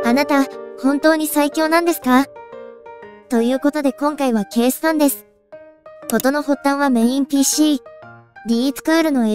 あなた、本当に最強なんですか？ということで今回はケースファンです。事の発端はメイン PC、ディープクールの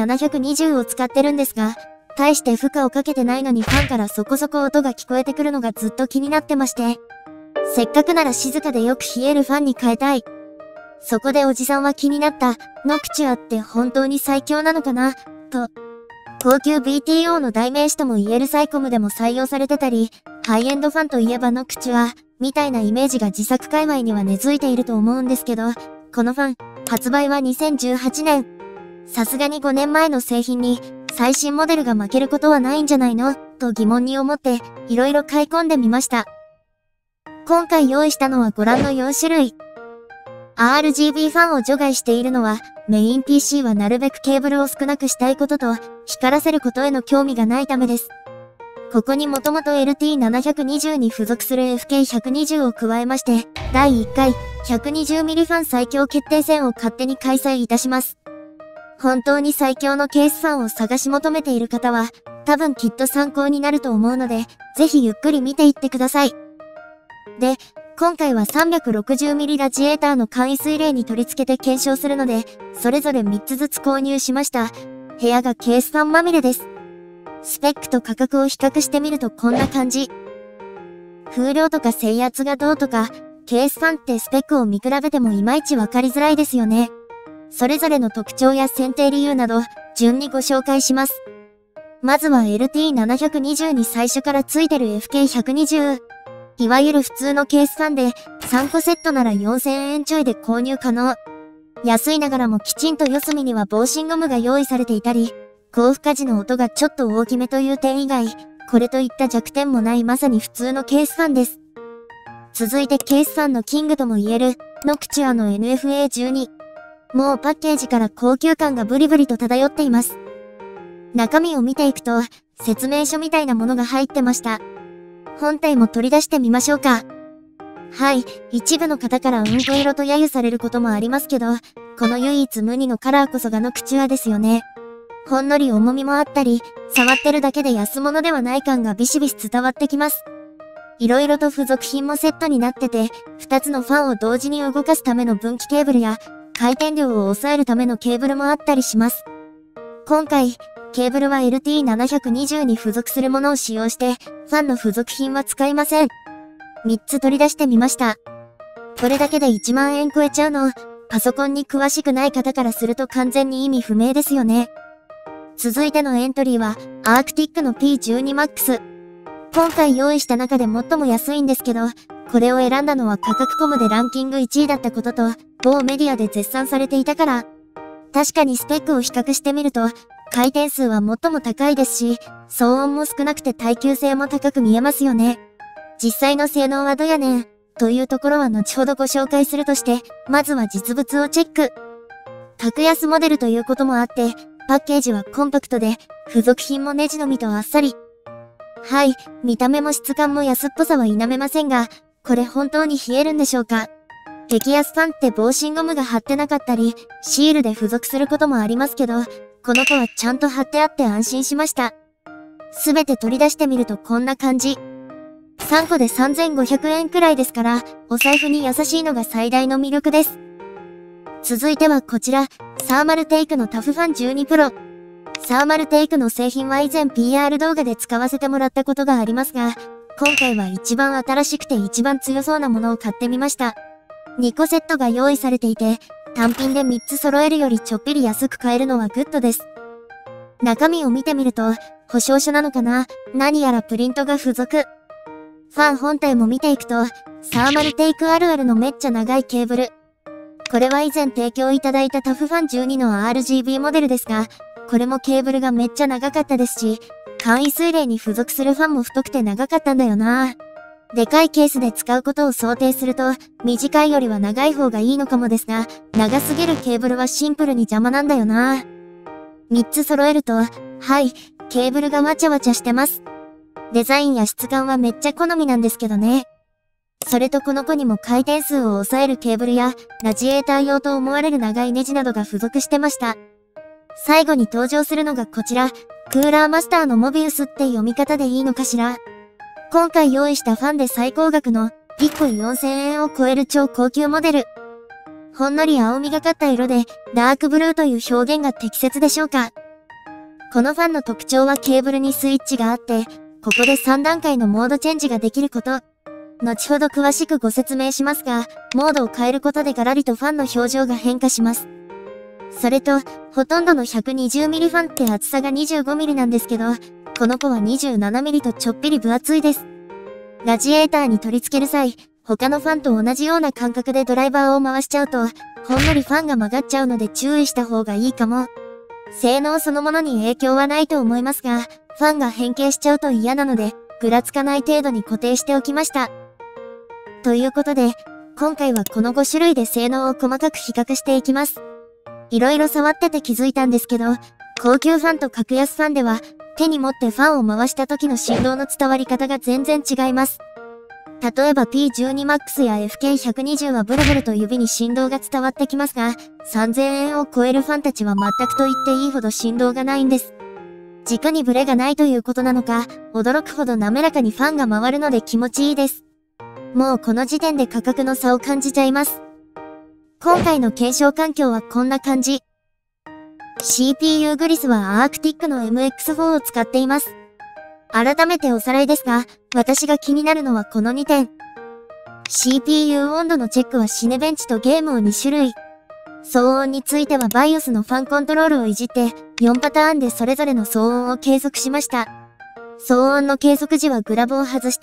LT720 を使ってるんですが、大して負荷をかけてないのにファンからそこそこ音が聞こえてくるのがずっと気になってまして、せっかくなら静かでよく冷えるファンに変えたい。そこでおじさんは気になった、ノクチュアって本当に最強なのかなと。高級 BTO の代名詞とも言えるサイコムでも採用されてたり、ハイエンドファンといえばノクチュア、みたいなイメージが自作界隈には根付いていると思うんですけど、このファン、発売は2018年。さすがに5年前の製品に、最新モデルが負けることはないんじゃないのと疑問に思って、いろいろ買い込んでみました。今回用意したのはご覧の4種類。RGB ファンを除外しているのは、メイン PC はなるべくケーブルを少なくしたいことと、光らせることへの興味がないためです。ここにもともと LT720 に付属する FK120 を加えまして、第1回 120mm ファン最強決定戦を勝手に開催いたします。本当に最強のケースファンを探し求めている方は、多分きっと参考になると思うので、ぜひゆっくり見ていってください。で、今回は 360mm ラジエーターの簡易水冷に取り付けて検証するので、それぞれ3つずつ購入しました。部屋がケースファンまみれです。スペックと価格を比較してみるとこんな感じ。風量とか制圧がどうとか、ケースファンってスペックを見比べてもいまいちわかりづらいですよね。それぞれの特徴や選定理由など、順にご紹介します。まずは LT720 に最初から付いてる FK120。いわゆる普通のケースファンで、3個セットなら4000円ちょいで購入可能。安いながらもきちんと四隅には防振ゴムが用意されていたり、高負荷時の音がちょっと大きめという点以外、これといった弱点もないまさに普通のケースファンです。続いてケースファンのキングとも言える、ノクチュアの NFA12。もうパッケージから高級感がブリブリと漂っています。中身を見ていくと、説明書みたいなものが入ってました。本体も取り出してみましょうか。はい、一部の方からうんこ色と揶揄されることもありますけど、この唯一無二のカラーこそがノクチュアですよね。ほんのり重みもあったり、触ってるだけで安物ではない感がビシビシ伝わってきます。いろいろと付属品もセットになってて、2つのファンを同時に動かすための分岐ケーブルや、回転量を抑えるためのケーブルもあったりします。今回、ケーブルは LT720 に付属するものを使用して、ファンの付属品は使いません。3つ取り出してみました。これだけで1万円超えちゃうの、パソコンに詳しくない方からすると完全に意味不明ですよね。続いてのエントリーは、アークティックの P12MAX。今回用意した中で最も安いんですけど、これを選んだのは価格コムでランキング1位だったことと、某メディアで絶賛されていたから。確かにスペックを比較してみると、回転数は最も高いですし、騒音も少なくて耐久性も高く見えますよね。実際の性能はどやねん、というところは後ほどご紹介するとして、まずは実物をチェック。格安モデルということもあって、パッケージはコンパクトで、付属品もネジのみとあっさり。はい、見た目も質感も安っぽさは否めませんが、これ本当に冷えるんでしょうか？激安ファンって防振ゴムが貼ってなかったり、シールで付属することもありますけど、この子はちゃんと貼ってあって安心しました。すべて取り出してみるとこんな感じ。3個で3500円くらいですから、お財布に優しいのが最大の魅力です。続いてはこちら、サーマルテイクのタフファン12 Pro。サーマルテイクの製品は以前 PR 動画で使わせてもらったことがありますが、今回は一番新しくて一番強そうなものを買ってみました。2個セットが用意されていて、単品で3つ揃えるよりちょっぴり安く買えるのはグッドです。中身を見てみると、保証書なのかな？何やらプリントが付属。ファン本体も見ていくと、サーマルテイクあるあるのめっちゃ長いケーブル。これは以前提供いただいたタフファン12の RGB モデルですが、これもケーブルがめっちゃ長かったですし、簡易水冷に付属するファンも太くて長かったんだよな。でかいケースで使うことを想定すると、短いよりは長い方がいいのかもですが、長すぎるケーブルはシンプルに邪魔なんだよな。3つ揃えると、はい、ケーブルがわちゃわちゃしてます。デザインや質感はめっちゃ好みなんですけどね。それとこの子にも回転数を抑えるケーブルや、ラジエーター用と思われる長いネジなどが付属してました。最後に登場するのがこちら、クーラーマスターのモビウスって読み方でいいのかしら。 今回用意したファンで最高額の1個4000円を超える超高級モデル。ほんのり青みがかった色でダークブルーという表現が適切でしょうか。このファンの特徴はケーブルにスイッチがあって、ここで3段階のモードチェンジができること。後ほど詳しくご説明しますが、モードを変えることでガラリとファンの表情が変化します。それと、ほとんどの 120mm ファンって厚さが 25mm なんですけど、この子は 27mm とちょっぴり分厚いです。ラジエーターに取り付ける際、他のファンと同じような感覚でドライバーを回しちゃうと、ほんのりファンが曲がっちゃうので注意した方がいいかも。性能そのものに影響はないと思いますが、ファンが変形しちゃうと嫌なので、ぐらつかない程度に固定しておきました。ということで、今回はこの5種類で性能を細かく比較していきます。いろいろ触ってて気づいたんですけど、高級ファンと格安ファンでは、手に持ってファンを回した時の振動の伝わり方が全然違います。例えば P12MAX や FK120 はブルブルと指に振動が伝わってきますが、3000円を超えるファンたちは全くと言っていいほど振動がないんです。直にブレがないということなのか、驚くほど滑らかにファンが回るので気持ちいいです。もうこの時点で価格の差を感じちゃいます。今回の検証環境はこんな感じ。CPU グリスはアークティックの MX4 を使っています。改めておさらいですが、私が気になるのはこの2点。CPU 温度のチェックはシネベンチとゲームを2種類。騒音については BIOS のファンコントロールをいじって4パターンでそれぞれの騒音を計測しました。騒音の計測時はグラブを外して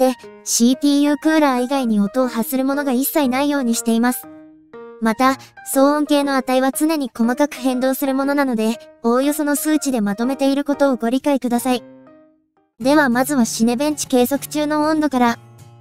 CPU クーラー以外に音を発するものが一切ないようにしています。また、騒音計の値は常に細かく変動するものなので、おおよその数値でまとめていることをご理解ください。ではまずはシネベンチ計測中の温度から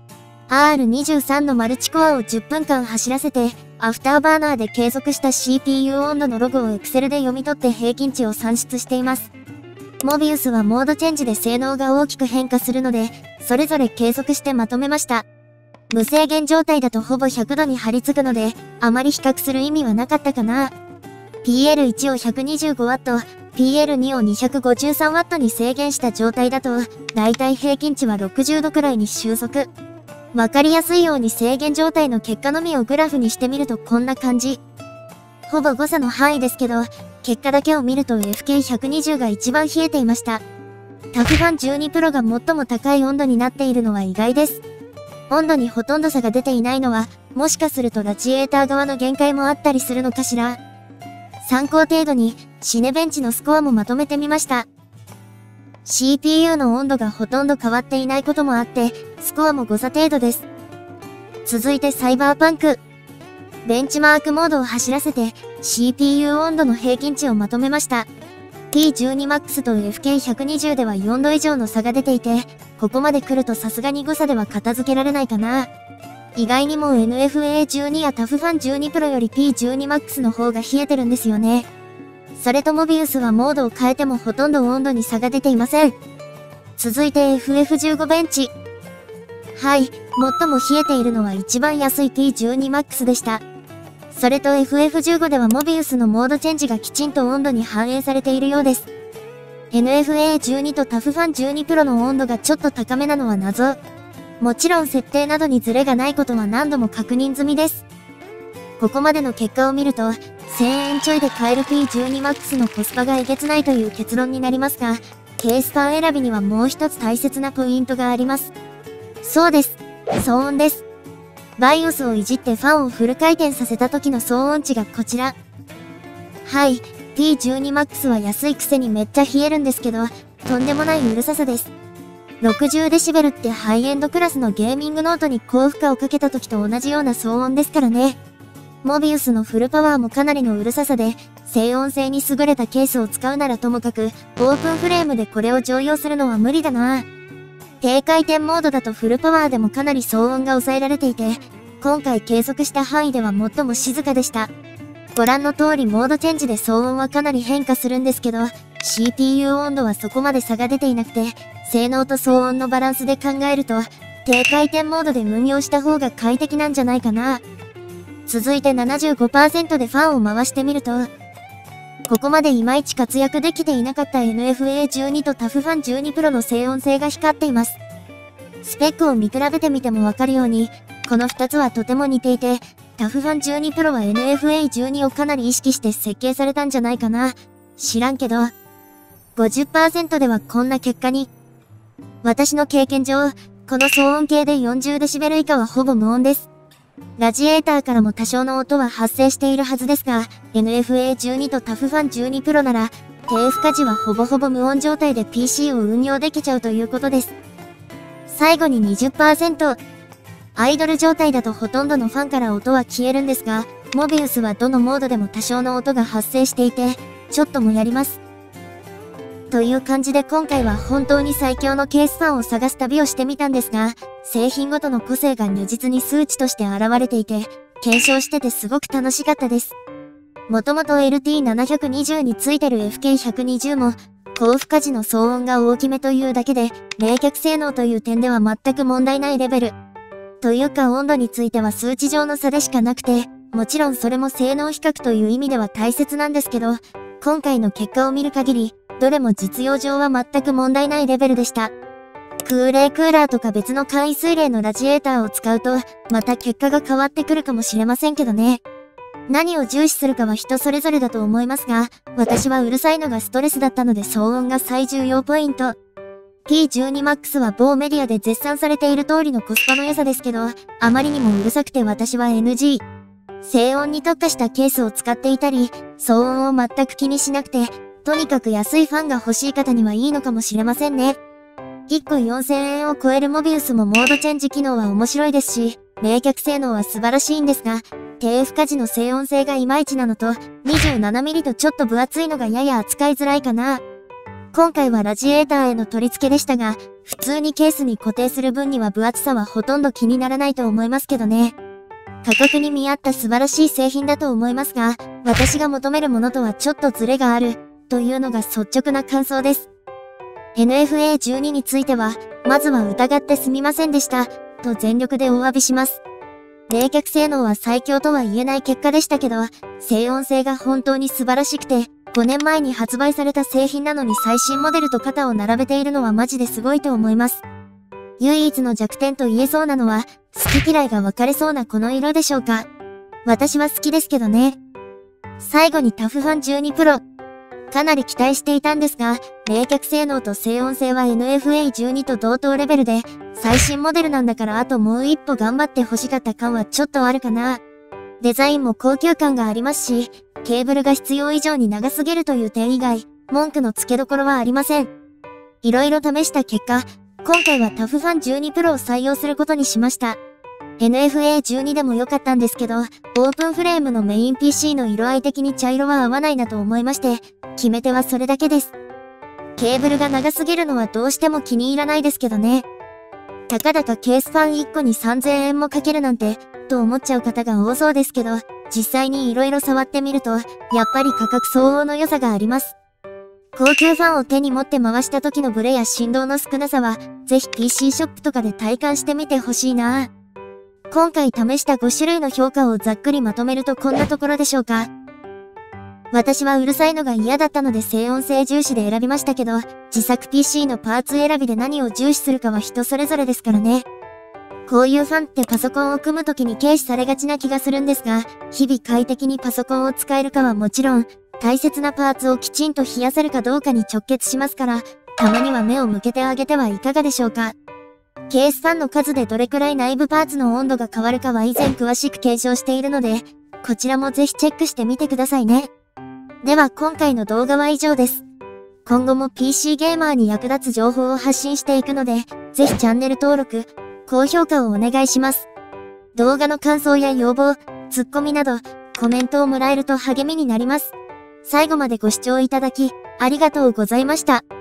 。R23 のマルチコアを10分間走らせて、アフターバーナーで計測した CPU 温度のログを Excel で読み取って平均値を算出しています。モビウスはモードチェンジで性能が大きく変化するので、それぞれ計測してまとめました。無制限状態だとほぼ100度に張り付くので、あまり比較する意味はなかったかな。PL1 を 125W、PL2 を 253W に制限した状態だと、だいたい平均値は60度くらいに収束。わかりやすいように制限状態の結果のみをグラフにしてみるとこんな感じ。ほぼ誤差の範囲ですけど、結果だけを見ると FK120 が一番冷えていました。タフファン12 Pro が最も高い温度になっているのは意外です。温度にほとんど差が出ていないのは、もしかするとラジエーター側の限界もあったりするのかしら。参考程度に、シネベンチのスコアもまとめてみました。CPU の温度がほとんど変わっていないこともあって、スコアも誤差程度です。続いてサイバーパンク。ベンチマークモードを走らせて、CPU 温度の平均値をまとめました。P12MAX と FK120 では4度以上の差が出ていて、ここまで来るとさすがに誤差では片付けられないかな。意外にも NFA12 やタフファン12 Pro より P12MAX の方が冷えてるんですよね。それとモビウスはモードを変えてもほとんど温度に差が出ていません。続いて FF15 ベンチ。はい、最も冷えているのは一番安い P12MAX でした。それと FF15 ではモビウスのモードチェンジがきちんと温度に反映されているようです。NFA12 とタフファン12 Pro の温度がちょっと高めなのは謎。もちろん設定などにズレがないことは何度も確認済みです。ここまでの結果を見ると、1000円ちょいで買える P12MAX のコスパがえげつないという結論になりますが、ケースファン選びにはもう一つ大切なポイントがあります。そうです。騒音です。BIOS をいじってファンをフル回転させた時の騒音値がこちら。はい、P12MAX は安いくせにめっちゃ冷えるんですけど、とんでもないうるささです。60dB ってハイエンドクラスのゲーミングノートに高負荷をかけた時と同じような騒音ですからね。モビウスのフルパワーもかなりのうるささで、静音性に優れたケースを使うならともかく、オープンフレームでこれを常用するのは無理だな。低回転モードだとフルパワーでもかなり騒音が抑えられていて、今回計測した範囲では最も静かでした。ご覧の通りモードチェンジで騒音はかなり変化するんですけど、CPU 温度はそこまで差が出ていなくて、性能と騒音のバランスで考えると、低回転モードで運用した方が快適なんじゃないかな。続いて 75% でファンを回してみると、ここまでいまいち活躍できていなかった NFA12 とタフファン12 Pro の静音性が光っています。 スペックを見比べてみてもわかるように、この2つはとても似ていて、タフファン12 Pro は NFA12 をかなり意識して設計されたんじゃないかな。知らんけど。50% ではこんな結果に。私の経験上、この騒音計で 40dB 以下はほぼ無音です。ラジエーターからも多少の音は発生しているはずですが、NFA12 とタフファン12 Pro なら、低負荷時はほぼほぼ無音状態で PC を運用できちゃうということです。最後に 20%。アイドル状態だとほとんどのファンから音は消えるんですが、モビウスはどのモードでも多少の音が発生していて、ちょっともやります。という感じで今回は本当に最強のケースファンを探す旅をしてみたんですが、製品ごとの個性が如実に数値として現れていて、検証しててすごく楽しかったです。もともと LT720 についてる FK120 も、高負荷時の騒音が大きめというだけで、冷却性能という点では全く問題ないレベル。というか温度については数値上の差でしかなくて、もちろんそれも性能比較という意味では大切なんですけど、今回の結果を見る限り、どれも実用上は全く問題ないレベルでした。空冷クーラーとか別の簡易水冷のラジエーターを使うと、また結果が変わってくるかもしれませんけどね。何を重視するかは人それぞれだと思いますが、私はうるさいのがストレスだったので騒音が最重要ポイント。P12Max は某メディアで絶賛されている通りのコスパの良さですけど、あまりにもうるさくて私は NG。静音に特化したケースを使っていたり、騒音を全く気にしなくて、とにかく安いファンが欲しい方にはいいのかもしれませんね。1個4000円を超えるモビウスもモードチェンジ機能は面白いですし、冷却性能は素晴らしいんですが、低負荷時の静音性がいまいちなのと、27mm とちょっと分厚いのがやや扱いづらいかな。今回はラジエーターへの取り付けでしたが、普通にケースに固定する分には分厚さはほとんど気にならないと思いますけどね。価格に見合った素晴らしい製品だと思いますが、私が求めるものとはちょっとズレがある、というのが率直な感想です。NFA12 については、まずは疑ってすみませんでした、と全力でお詫びします。冷却性能は最強とは言えない結果でしたけど、静音性が本当に素晴らしくて、5年前に発売された製品なのに最新モデルと肩を並べているのはマジですごいと思います。唯一の弱点と言えそうなのは、好き嫌いが分かれそうなこの色でしょうか。私は好きですけどね。最後にタフファン12 Pro。かなり期待していたんですが、冷却性能と静音性は NFA12 と同等レベルで、最新モデルなんだからあともう一歩頑張って欲しかった感はちょっとあるかな。デザインも高級感がありますし、ケーブルが必要以上に長すぎるという点以外、文句の付けどころはありません。いろいろ試した結果、今回はタフファン12 Pro を採用することにしました。NFA12 でも良かったんですけど、オープンフレームのメイン PC の色合い的に茶色は合わないなと思いまして、決め手はそれだけです。ケーブルが長すぎるのはどうしても気に入らないですけどね。たかだかケースファン1個に3000円もかけるなんて、と思っちゃう方が多そうですけど、実際に色々触ってみると、やっぱり価格相応の良さがあります。高級ファンを手に持って回した時のブレや振動の少なさは、ぜひ PC ショップとかで体感してみてほしいな。今回試した5種類の評価をざっくりまとめるとこんなところでしょうか。私はうるさいのが嫌だったので静音性重視で選びましたけど、自作 PC のパーツ選びで何を重視するかは人それぞれですからね。こういうファンってパソコンを組むときに軽視されがちな気がするんですが、日々快適にパソコンを使えるかはもちろん、大切なパーツをきちんと冷やせるかどうかに直結しますから、たまには目を向けてあげてはいかがでしょうか。ケースファンの数でどれくらい内部パーツの温度が変わるかは以前詳しく検証しているので、こちらもぜひチェックしてみてくださいね。では今回の動画は以上です。今後も PC ゲーマーに役立つ情報を発信していくので、ぜひチャンネル登録、高評価をお願いします。動画の感想や要望、ツッコミなど、コメントをもらえると励みになります。最後までご視聴いただき、ありがとうございました。